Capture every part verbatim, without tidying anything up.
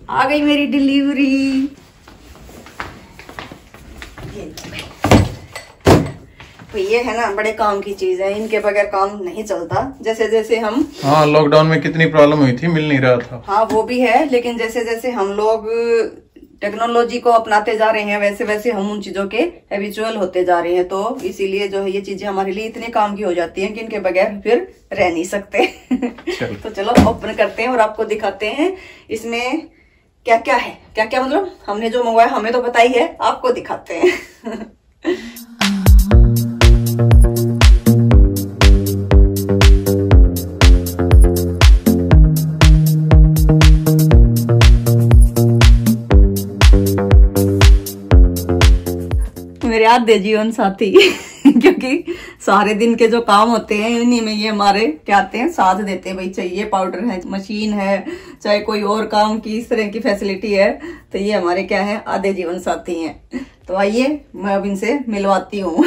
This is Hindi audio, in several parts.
आ गई मेरी डिलीवरी। तो ये है ना, बड़े काम की चीज है, इनके बगैर काम नहीं चलता। जैसे जैसे हम हाँ लॉकडाउन में कितनी प्रॉब्लम हुई थी, मिल नहीं रहा था। हाँ वो भी है, लेकिन जैसे जैसे हम लोग टेक्नोलॉजी को अपनाते जा रहे हैं वैसे वैसे हम उन चीजों के हैबिचुअल होते जा रहे हैं। तो इसीलिए जो है ये चीजें हमारे लिए इतने काम की हो जाती हैं कि इनके बगैर फिर रह नहीं सकते। चलो। तो चलो ओपन करते हैं और आपको दिखाते हैं इसमें क्या क्या है। क्या क्या मतलब हमने जो मंगवाया हमें तो पता ही है, आपको दिखाते हैं। मेरे आधे जीवन साथी क्योंकि सारे दिन के जो काम होते हैं इन्हीं में ये हमारे क्या आते हैं, साथ देते हैं। भाई चाहिए पाउडर है, मशीन है, चाहे कोई और काम की इस तरह की फैसिलिटी है, तो ये हमारे क्या है, आधे जीवन साथी हैं। तो आइए मैं अब इनसे मिलवाती हूँ।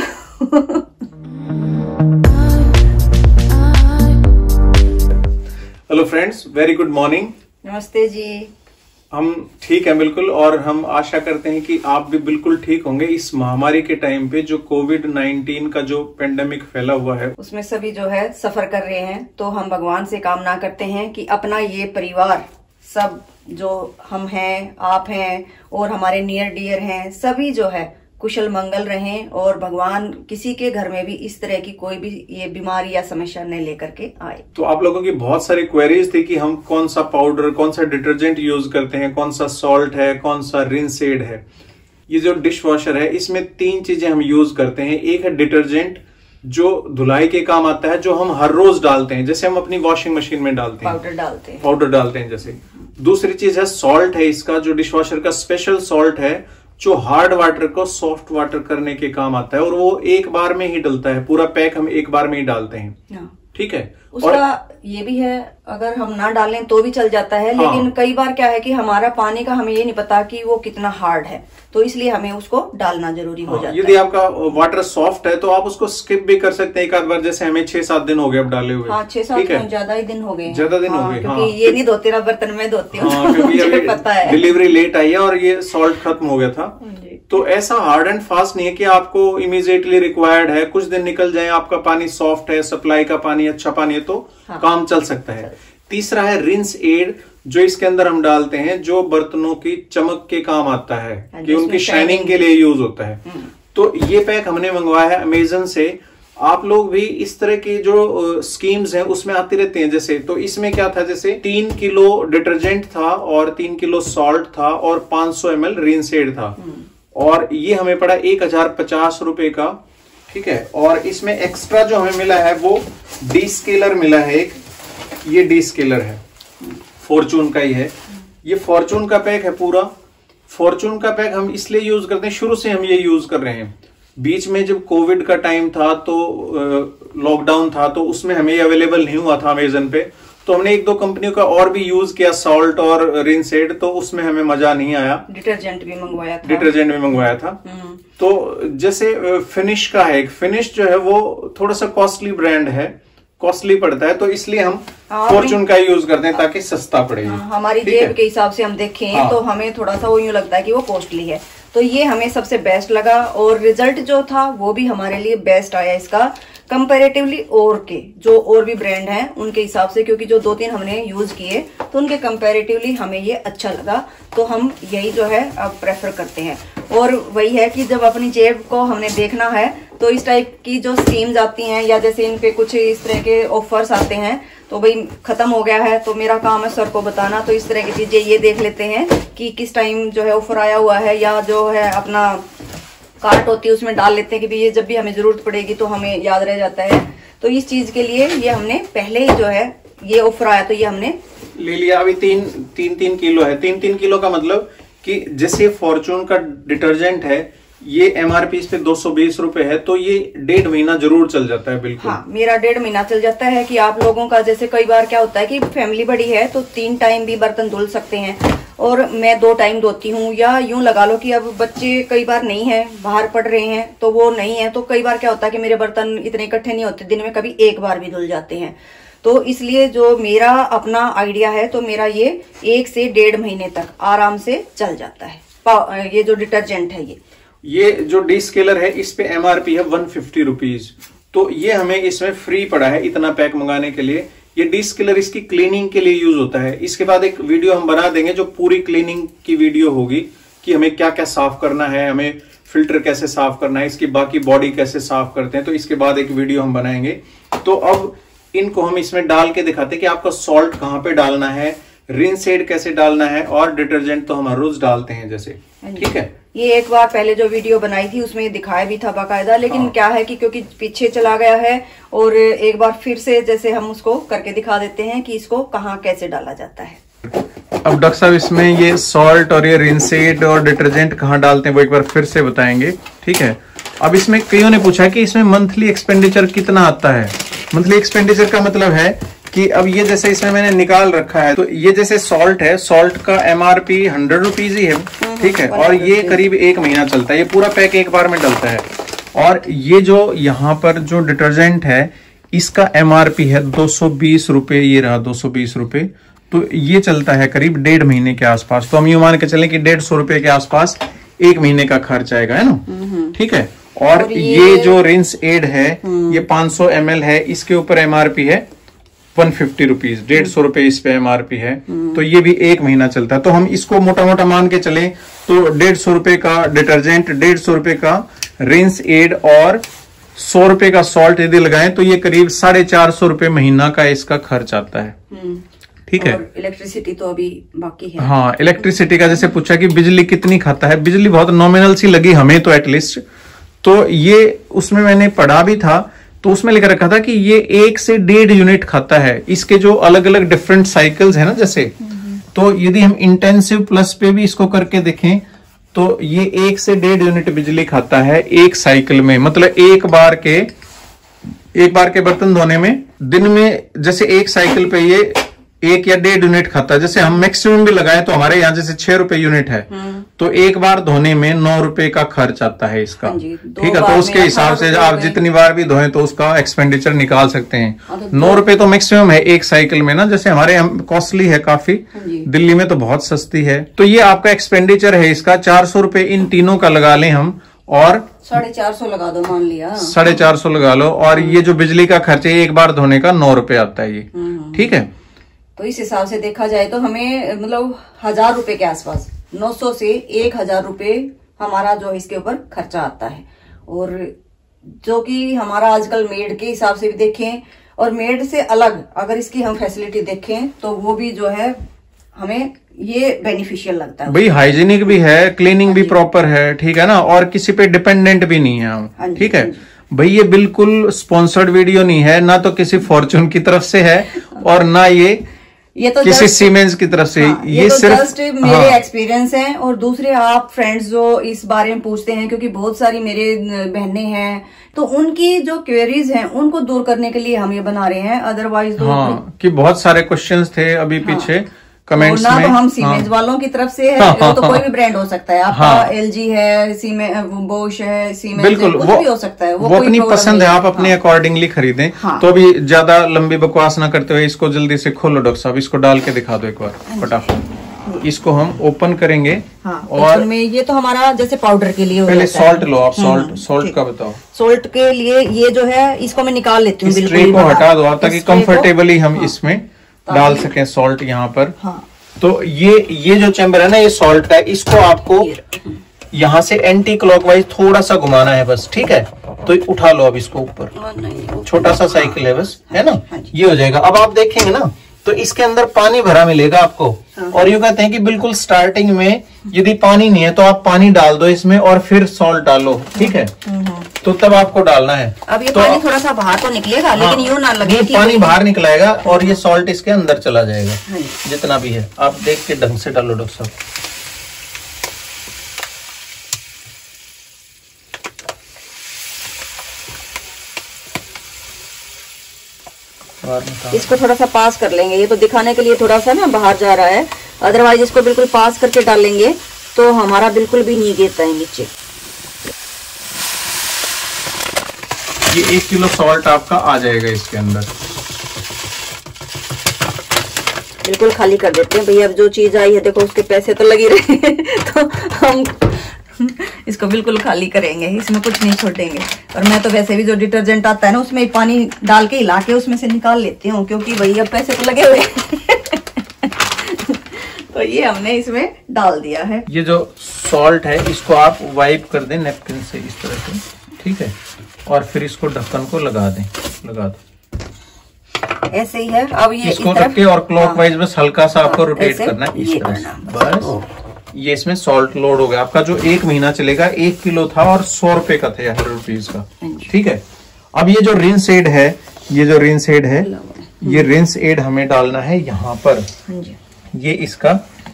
Hello friends, very good morning. नमस्ते जी। हम ठीक हैं बिल्कुल, और हम आशा करते हैं कि आप भी बिल्कुल ठीक होंगे। इस महामारी के टाइम पे जो कोविड नाइन्टीन का जो पेंडेमिक फैला हुआ है उसमें सभी जो है सफर कर रहे हैं। तो हम भगवान से कामना करते हैं कि अपना ये परिवार सब जो हम हैं, आप हैं और हमारे नियर डियर हैं, सभी जो है कुशल मंगल रहें और भगवान किसी के घर में भी इस तरह की कोई भी ये बीमारी या समस्या न लेकर के आए। तो आप लोगों की बहुत सारी क्वेरीज थी कि हम कौन सा पाउडर, कौन सा डिटर्जेंट यूज करते हैं, कौन सा सॉल्ट है, कौन सा रिंसेड है। ये जो डिश वॉशर है इसमें तीन चीजें हम यूज करते हैं। एक है डिटर्जेंट जो धुलाई के काम आता है, जो हम हर रोज डालते हैं, जैसे हम अपनी वॉशिंग मशीन में डालते हैं, पाउडर डालते हैं पाउडर डालते हैं जैसे। दूसरी चीज है सॉल्ट है, इसका जो डिश वॉशर का स्पेशल सॉल्ट है जो हार्ड वाटर को सॉफ्ट वाटर करने के काम आता है, और वो एक बार में ही डलता है, पूरा पैक हम एक बार में ही डालते हैं। ठीक है। उसका और ये भी है, अगर हम ना डालें तो भी चल जाता है। हाँ। लेकिन कई बार क्या है कि हमारा पानी का हमें ये नहीं पता कि वो कितना हार्ड है, तो इसलिए हमें उसको डालना जरूरी हो जाता है। यदि आपका वाटर सॉफ्ट है तो आप उसको स्किप भी कर सकते हैं एक आध बार, जैसे हमें छह सात दिन हो गए अब डाले हुए। हाँ, छह सात दिन ज्यादा ही दिन हो गए, ज्यादा दिन हाँ, हो गए क्योंकि हाँ। ये नहीं धोती ना, बर्तन में धोती हूँ। हाँ, क्योंकि मुझे पता है डिलीवरी लेट आई है और ये सॉल्ट खत्म हो गया था। तो ऐसा हार्ड एंड फास्ट नहीं है कि आपको इमीडिएटली रिक्वायर्ड है, कुछ दिन निकल जाए, आपका पानी सॉफ्ट है, सप्लाई का पानी अच्छा पानी है, तो हाँ, काम चल सकता है। तीसरा है रिंस एड, जो इसके अंदर हम डालते हैं, जो बर्तनों की चमक के काम आता है, कि उनकी शाइनिंग के लिए यूज होता है। तो ये पैक हमने मंगवाया है अमेजन से। आप लोग भी इस तरह की जो स्कीम्स हैं उसमें आती रहती हैं। जैसे तो इसमें क्या था, जैसे तीन किलो डिटर्जेंट था और तीन किलो सॉल्ट था और पांच सौ एम एल रिंस एड था, और ये हमें पड़ा एक हजार पचास रुपए का। ठीक है। और इसमें एक्स्ट्रा जो हमें मिला है वो डी स्केलर मिला है एक, ये डी स्केलर है, फॉर्चून का ही है। ये फॉर्चून का पैक है पूरा। फॉर्चून का पैक हम इसलिए यूज करते हैं, शुरू से हम ये यूज कर रहे हैं। बीच में जब कोविड का टाइम था तो लॉकडाउन था, तो उसमें हमें अवेलेबल नहीं हुआ था अमेजन पे, तो हमने एक दो कंपनियों का और भी यूज किया, सॉल्ट और रिंसेड, तो उसमें हमें मजा नहीं आया। डिटर्जेंट भी मंगवाया था डिटर्जेंट भी मंगवाया था। तो जैसे फिनिश का है, फिनिश जो है वो थोड़ा सा कॉस्टली ब्रांड है, कॉस्टली पड़ता है, तो इसलिए हम फॉर्चून का यूज करते हैं ताकि सस्ता पड़े। हाँ, हमारी जेब के हिसाब से हम देखें हाँ। तो हमें थोड़ा सा वो यूं लगता है कि वो कॉस्टली है, तो ये हमें सबसे बेस्ट लगा। और रिजल्ट जो था वो भी हमारे लिए बेस्ट आया इसका कंपैरेटिवली, और के जो और भी ब्रांड हैं उनके हिसाब से, क्योंकि जो दो तीन हमने यूज किए तो उनके कंपैरेटिवली हमें ये अच्छा लगा, तो हम यही जो है अब प्रेफर करते हैं। और वही है कि जब अपनी जेब को हमने देखना है तो इस टाइप की जो स्कीम्स आती हैं, या जैसे इन पे कुछ इस तरह के ऑफर्स आते हैं, तो भाई खत्म हो गया है तो मेरा काम है सर को बताना, तो इस तरह की चीजें ये देख लेते हैं कि किस टाइम जो है ऑफर आया हुआ है, या जो है अपना कार्ट होती है उसमें डाल लेते हैं कि भाई ये जब भी हमें जरूरत पड़ेगी तो हमें याद रह जाता है। तो इस चीज के लिए ये हमने पहले ही जो है ये ऑफर आया तो ये हमने ले लिया। अभी तीन तीन तीन किलो है। तीन तीन किलो का मतलब कि जैसे फॉर्चून का डिटर्जेंट है, ये एमआरपी इस पे दो सौ बीस रुपए है, तो ये डेढ़ महीना जरूर चल जाता है। बिल्कुल हाँ, मेरा डेढ़ महीना चल जाता है। कि आप लोगों का जैसे कई बार क्या होता है कि फैमिली बड़ी है तो तीन टाइम भी बर्तन धुल सकते हैं, और मैं दो टाइम धोती हूँ, या यूं लगा लो कि अब बच्चे कई बार नहीं है, बाहर पढ़ रहे हैं तो वो नहीं है, तो कई बार क्या होता है कि मेरे बर्तन इतने इकट्ठे नहीं होते, दिन में कभी एक बार भी धुल जाते हैं। तो इसलिए जो मेरा अपना आइडिया है, तो मेरा ये एक से डेढ़ महीने तक आराम से चल जाता है। ये जो डिटर्जेंट है, ये ये जो डीस्केलर है इस पे एमआरपी है वन फिफ्टी रुपीज, तो ये हमें इसमें फ्री पड़ा है इतना पैक मंगाने के लिए। ये डीस्केलर इसकी क्लीनिंग के लिए यूज होता है। इसके बाद एक वीडियो हम बना देंगे जो पूरी क्लीनिंग की वीडियो होगी कि हमें क्या क्या साफ करना है, हमें फिल्टर कैसे साफ करना है, इसकी बाकी बॉडी कैसे साफ करते हैं, तो इसके बाद एक वीडियो हम बनाएंगे। तो अब इनको हम इसमें डाल के दिखाते हैं कि आपका सॉल्ट कहाँ पे डालना है, रिंसेड कैसे डालना है, और डिटर्जेंट तो हम हर रोज डालते हैं जैसे, ठीक है। ये एक बार पहले जो वीडियो बनाई थी उसमें दिखाया भी था बाकायदा, लेकिन हाँ। क्या है कि क्योंकि पीछे चला गया है, और एक बार फिर से जैसे हम उसको करके दिखा देते हैं कि इसको कहाँ कैसे डाला जाता है। अब डॉक्टर साहब इसमें ये सॉल्ट और ये रिंसेड और डिटर्जेंट कहाँ डालते हैं वो एक बार फिर से बताएंगे, ठीक है। अब इसमें कईयों ने पूछा कि इसमें मंथली एक्सपेंडिचर कितना आता है। मंथली एक्सपेंडिचर का मतलब है कि अब ये जैसे इसमें मैंने निकाल रखा है, तो ये जैसे सॉल्ट है, सॉल्ट का एमआरपी हंड्रेड रुपीज ही है, ठीक है, और ये करीब एक महीना चलता है, ये पूरा पैक एक बार में डलता है। और ये जो यहाँ पर जो डिटर्जेंट है इसका एमआरपी है दो सौ बीस रुपए, ये रहा दो सौ बीस रुपए, तो ये चलता है करीब डेढ़ महीने के आसपास। तो हम यूं मान के चलें कि डेढ़ सौ रुपए के आसपास एक महीने का खर्च आएगा, है ना, ठीक है। और, और ये, ये जो रिंस एड है ये पाँच सौ एम एल है, इसके ऊपर एमआरपी है वन फिफ्टी रुपीज, डेढ़ सौ रुपए इस पे एमआरपी है, तो ये भी एक महीना चलता है। तो हम इसको मोटा मोटा मान के चले तो डेढ़ सौ रुपए का डिटर्जेंट, डेढ़ सौ रुपए का रिंस एड और सौ रुपए का सॉल्ट यदि लगाएं तो ये करीब साढ़े चार सौ रुपए महीना का इसका खर्च आता है, ठीक है। इलेक्ट्रिसिटी तो अभी बाकी है। हाँ, इलेक्ट्रिसिटी का जैसे पूछा कि बिजली कितनी खाता है, बिजली बहुत नॉमिनल सी लगी हमें तो एटलीस्ट, तो ये उसमें मैंने पढ़ा भी था, तो उसमें लिख रखा था कि ये एक से डेढ़ यूनिट खाता है। इसके जो अलग अलग डिफरेंट साइकिल्स है ना जैसे, तो यदि हम इंटेंसिव प्लस पे भी इसको करके देखें तो ये एक से डेढ़ यूनिट बिजली खाता है एक साइकिल में। मतलब एक बार के एक बार के बर्तन धोने में दिन में जैसे एक साइकिल पे ये एक या डेढ़ यूनिट खाता है। जैसे हम मैक्सिमम भी लगाए तो हमारे यहाँ जैसे छह रुपए यूनिट है, तो एक बार धोने में नौ रुपए का खर्च आता है इसका, ठीक है। तो उसके हिसाब से आप जितनी बार भी धोएं तो उसका एक्सपेंडिचर निकाल सकते हैं। नौ रुपए तो मैक्सिमम है एक साइकिल में ना, जैसे हमारे यहाँ कॉस्टली है काफी, दिल्ली में तो बहुत सस्ती है। तो ये आपका एक्सपेंडिचर है इसका चार सौ रुपए इन तीनों का लगा लें हम, और साढ़े चार सौ लगा दो, मान लिया साढ़े चार सौ लगा लो, और ये जो बिजली का खर्च है एक बार धोने का नौ रुपए आता है ये, ठीक है। तो इस हिसाब से देखा जाए तो हमें मतलब हजार रुपए के आसपास, नौ सौ से एक हजार रुपए हमारा जो इसके ऊपर खर्चा आता है। और जो कि हमारा आजकल मेड के हिसाब से भी देखें और मेड से अलग अगर इसकी हम फैसिलिटी देखें तो वो भी जो है हमें ये बेनिफिशियल लगता है। भाई हाइजीनिक भी है, क्लीनिंग भी प्रॉपर है, ठीक है ना, और किसी पे डिपेंडेंट भी नहीं है हम, ठीक है भाई। ये बिल्कुल स्पॉन्सर्ड वीडियो नहीं है, ना तो किसी फॉर्च्यून की तरफ से है और ना ये ये तो किसी सीमेंस की तरफ से, हाँ, ये, ये तो सिर्फ जस्ट मेरे हाँ, एक्सपीरियंस हैं। और दूसरे आप फ्रेंड्स जो इस बारे में पूछते हैं, क्योंकि बहुत सारी मेरे बहनें हैं, तो उनकी जो क्वेरीज हैं उनको दूर करने के लिए हम ये बना रहे हैं। अदरवाइज तो हाँ, कि बहुत सारे क्वेश्चंस थे अभी हाँ, पीछे कमेंट्स तो ना में, तो हम सीमेंस हाँ, वालों की तरफ से है, हाँ, हाँ, तो कोई भी ब्रांड हो सकता है आपका, हाँ, एलजी है, सीमेंस, बोश है, सीमेंस, बिल्कुल कुछ वो भी हो सकता है, वो, वो अपनी पसंद है, आप अपने अकॉर्डिंगली खरीदें। हाँ, तो अभी ज्यादा लंबी बकवास ना करते हुए इसको जल्दी से खोलो डॉक्टर साहब, इसको डाल के दिखा दो एक बार फटाफट। इसको हम ओपन करेंगे हाँ, और में ये तो हमारा जैसे पाउडर के लिए पहले सॉल्ट लो आप, सॉल्ट सॉल्ट का बताओ। सॉल्ट के लिए ये जो है इसको मैं निकाल लेती हूँ, ट्रे को हटा दो आप ताकि कंफर्टेबली हम इसमें डाल सकें सॉल्ट यहाँ पर। तो ये ये जो चैम्बर है ना ये सॉल्ट का है, इसको आपको यहाँ से एंटी क्लॉकवाइज थोड़ा सा घुमाना है बस, ठीक है। तो उठा लो अब इसको ऊपर, छोटा सा साइकिल है बस, है ना, ये हो जाएगा। अब आप देखेंगे ना तो इसके अंदर पानी भरा मिलेगा आपको, और यूं कहते हैं कि बिल्कुल स्टार्टिंग में यदि पानी नहीं है तो आप पानी डाल दो इसमें और फिर सॉल्ट डालो, ठीक है, तो तब आपको डालना है। अब ये तो पानी थोड़ा सा बाहर तो निकलेगा, हाँ, लेकिन यूं ना लगे कि पानी बाहर निकलाएगा और ये सॉल्ट इसके अंदर चला जाएगा जितना भी है। आप देख के ढंग से डालो डॉक्टर साहब। इसको थोड़ा सा पास कर लेंगे, ये तो दिखाने के लिए थोड़ा सा ना बाहर जा रहा है, अदरवाइज इसको बिल्कुल पास करके डालेंगे तो हमारा बिल्कुल भी नहीं गिरता है नीचे। ये एक किलो सॉल्ट आपका आ जाएगा इसके अंदर, बिल्कुल खाली कर देते हैं भैया। अब जो चीज आई है देखो उसके पैसे तो लगे रहे तो हम इसको बिल्कुल खाली करेंगे, इसमें कुछ नहीं छोड़ेंगे। और मैं तो वैसे भी जो डिटर्जेंट आता है ना उसमें पानी डाल के हिला के उसमें से निकाल लेती हूँ, क्योंकि भैया पैसे तो लगे हुए तो ये हमने इसमें डाल दिया है। ये जो सॉल्ट है इसको आप वाइप कर दें नैपकिन से इस तरह से, ठीक है, और फिर इसको ढक्कन को लगा दें, लगा दो ऐसे ही है। अब ये इसको रख के और क्लॉकवाइज हाँ, बस हल्का सा आपको रोटेट करना है इस तरह से। बस ये इसमें सॉल्ट लोड हो गया आपका, जो एक महीना चलेगा। एक किलो था और सौ रुपए का था, हंड्रेड रुपीज का, ठीक है। अब ये जो रिंस एड है, ये जो रिंस एड है, ये रिंस एड हमें डालना है यहाँ पर। ये इसका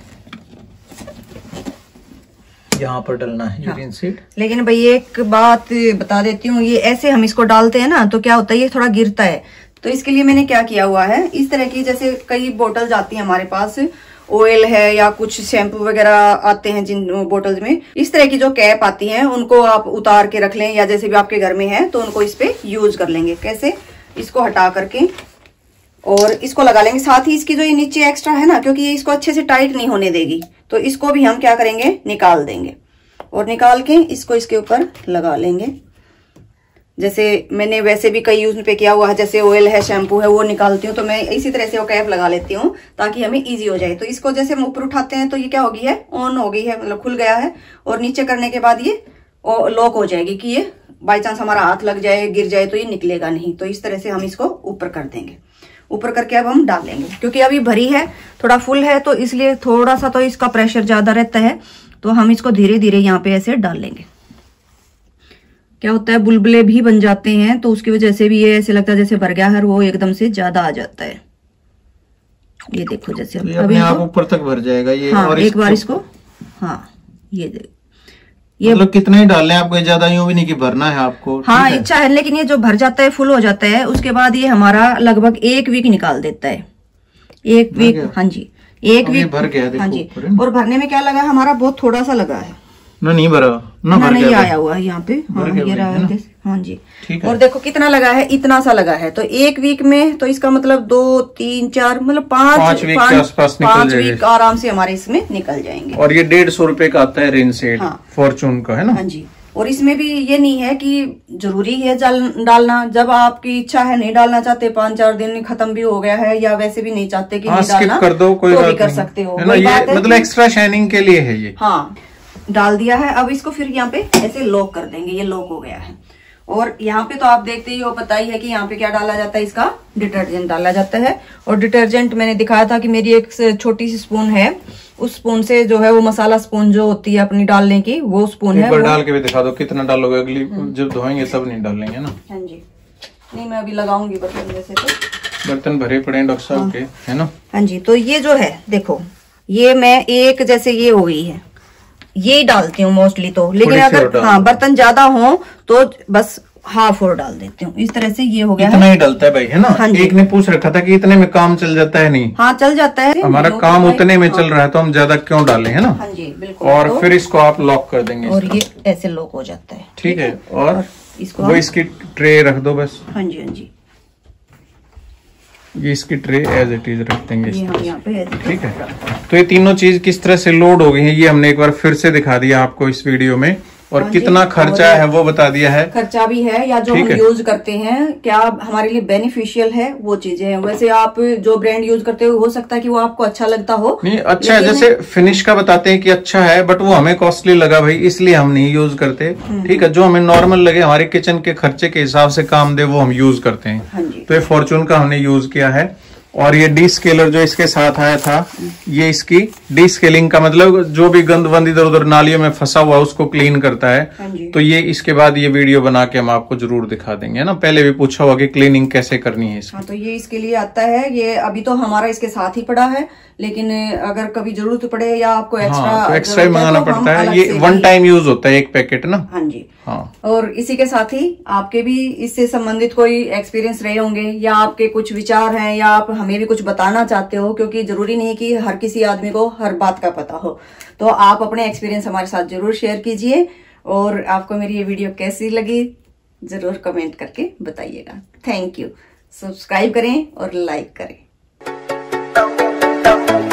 यहाँ पर डालना है हाँ। Rinse aid. लेकिन भाई एक बात बता देती हूँ, ये ऐसे हम इसको डालते हैं ना तो क्या होता है, ये थोड़ा गिरता है। तो इसके लिए मैंने क्या किया हुआ है, इस तरह की जैसे कई बोतल जाती है हमारे पास, ऑयल है या कुछ शैम्पू वगैरह आते हैं जिन बोतल्स में, इस तरह की जो कैप आती है उनको आप उतार के रख लें, या जैसे भी आपके घर में है तो उनको इस पे यूज कर लेंगे। कैसे, इसको हटा करके और इसको लगा लेंगे। साथ ही इसकी जो ये नीचे एक्स्ट्रा है ना, क्योंकि ये इसको अच्छे से टाइट नहीं होने देगी, तो इसको भी हम क्या करेंगे, निकाल देंगे। और निकाल के इसको इसके ऊपर लगा लेंगे। जैसे मैंने वैसे भी कई यूज पे किया हुआ है, जैसे ऑयल है, शैम्पू है, वो निकालती हूँ तो मैं इसी तरह से वो कैप लगा लेती हूँ ताकि हमें इजी हो जाए। तो इसको जैसे हम ऊपर उठाते हैं तो ये क्या हो गई है, ऑन हो गई है, मतलब खुल गया है। और नीचे करने के बाद ये लॉक हो जाएगी कि ये बाई चांस हमारा हाथ लग जाए, गिर जाए तो ये निकलेगा नहीं। तो इस तरह से हम इसको ऊपर कर देंगे। ऊपर करके अब हम डाल लेंगे, क्योंकि अभी भरी है, थोड़ा फुल है, तो इसलिए थोड़ा सा तो इसका प्रेशर ज्यादा रहता है। तो हम इसको धीरे धीरे यहाँ पे ऐसे डाल लेंगे। क्या होता है, बुलबुले भी बन जाते हैं, तो उसकी वजह से भी ये ऐसे लगता है जैसे भर गया है, वो एकदम से ज्यादा आ जाता है। ये देखो जैसे तो अभी आप ऊपर तक भर जाएगा ये। हाँ, और एक बार इसको हाँ ये देख, ये मतलब कितना ही डाल लें आपको, ज्यादा यूं भी नहीं कि भरना है आपको। हाँ इच्छा है, लेकिन ये जो भर जाता है, फुल हो जाता है, उसके बाद ये हमारा लगभग एक वीक निकाल देता है। एक वीक, हाँ जी, एक वीक भर गया। हाँ जी, और भरने में क्या लगा, हमारा बहुत थोड़ा सा लगा है ना, नहीं भरा ना, ना नहीं आया हुआ है यहाँ पे। हाँ ये रहा है, हाँ जी। और देखो कितना लगा है, इतना सा लगा है। तो एक वीक में तो इसका मतलब दो तीन चार मतलब पांच पांच वीक के आसपास पांच वीक आराम से हमारे इसमें निकल जाएंगे। और ये डेढ़ सौ रुपए का आता है रिंस एड फॉर्चून का, है ना। हाँ जी। और इसमें भी ये नहीं है कि जरूरी है डालना, जब आपकी इच्छा है, नहीं डालना चाहते, पांच चार दिन खत्म भी हो गया है, या वैसे भी नहीं चाहते कि नहीं डालना, कर दो, कोई तो भी कर सकते हो। ये मतलब एक्स्ट्रा शाइनिंग के लिए है ये। हाँ, डाल दिया है। अब इसको फिर यहाँ पे ऐसे लॉक कर देंगे। ये लॉक हो गया है। और यहाँ पे तो आप देखते ही हो, पता ही है कि यहाँ पे क्या डाला जाता है, इसका डिटर्जेंट डाला जाता है। और डिटर्जेंट मैंने दिखाया था कि मेरी एक छोटी सी स्पून है, उस स्पून से जो है वो मसाला स्पून जो होती है अपनी डालने की, वो स्पून है। वो डाल के भी दिखा दो कितना डालोगे, अगली जब धोएंगे तब नहीं डालेंगे ना। हाँ जी, नहीं मैं अभी लगाऊंगी बर्तन, जैसे तो बर्तन भरे पड़े डॉक्टर साहब के, है ना। हाँ जी। तो ये जो है देखो, ये मैं एक जैसे ये हो गई है, ये डालती हूँ मोस्टली तो, लेकिन अगर हाँ बर्तन ज्यादा हो तो बस हाफ और डाल देती हूँ। इस तरह से ये हो गया इतना ही डलता है भाई, है ना। हाँ एक ने पूछ रखा था कि इतने में काम चल जाता है, नहीं हाँ चल जाता है, हमारा काम उतने में चल रहा है तो हम ज्यादा क्यों डालें, है ना। हाँ जी बिल्कुल। और तो, फिर इसको आप लॉक कर देंगे और ये ऐसे लॉक हो जाता है, ठीक है। और इसको वो इसकी ट्रे रख दो बस। हाँ जी हाँ जी, ये इसकी ट्रे एज इट इज रख देंगे, यहाँ पे ठीक है। तो ये तीनों चीज किस तरह से लोड हो गई है, ये हमने एक बार फिर से दिखा दिया आपको इस वीडियो में। और कितना खर्चा है वो बता दिया है, खर्चा भी है, या जो हम यूज करते हैं क्या हमारे लिए बेनिफिशियल है, वो चीजें हैं। वैसे आप जो ब्रांड यूज करते हो, हो सकता है कि वो आपको अच्छा लगता हो, नहीं अच्छा है, जैसे फिनिश का बताते हैं कि अच्छा है, बट वो हमें कॉस्टली लगा भाई, इसलिए हम नहीं यूज करते, ठीक है। जो हमें नॉर्मल लगे, हमारे किचन के खर्चे के हिसाब से काम दे, वो हम यूज करते हैं। हाँ जी। तो ये फॉर्चून का हमने यूज किया है। और ये डी स्केलर जो इसके साथ आया था, ये इसकी डी स्केलिंग का मतलब जो भी गंद वंद इधर उधर नालियों में फंसा हुआ उसको क्लीन करता है। तो ये इसके बाद ये वीडियो बना के हम आपको जरूर दिखा देंगे ना। पहले भी पूछा होगा कि क्लीनिंग कैसे करनी है इसकी। हाँ, तो ये इसके लिए आता है। ये अभी तो हमारा इसके साथ ही पड़ा है, लेकिन अगर कभी जरूरत पड़े या आपको एक्स्ट्रा हाँ, तो एक्स्ट्रा ही मंगाना तो पड़ता है। ये वन टाइम यूज होता है एक पैकेट ना। हाँ जी हाँ। और इसी के साथ ही आपके भी इससे संबंधित कोई एक्सपीरियंस रहे होंगे, या आपके कुछ विचार हैं, या आप हमें भी कुछ बताना चाहते हो, क्योंकि जरूरी नहीं कि हर किसी आदमी को हर बात का पता हो। तो आप अपने एक्सपीरियंस हमारे साथ जरूर शेयर कीजिए। और आपको मेरी ये वीडियो कैसी लगी जरूर कमेंट करके बताइएगा। Thank you. सब्सक्राइब करें और लाइक करें। टप